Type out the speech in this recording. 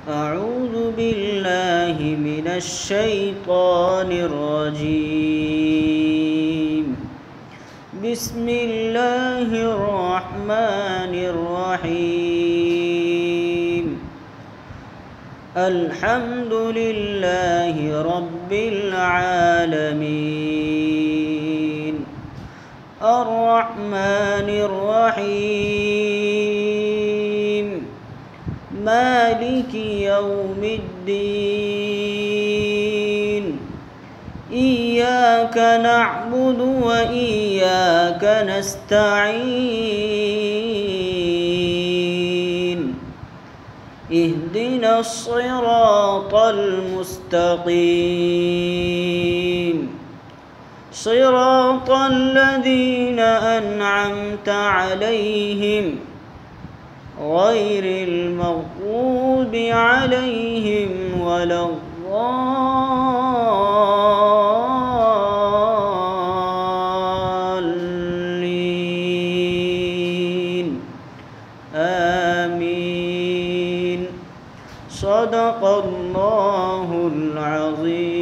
أعوذ بالله من الشيطان الرجيم. بسم الله الرحمن الرحيم. الحمد لله رب العالمين. الرحمن الرحيم. مالك يوم الدين. إياك نعبد وإياك نستعين. اهدنا الصراط المستقيم، صراط الذين أنعمت عليهم غير المغضوب عليهم ولا الضالين. آمين. صدق الله العظيم.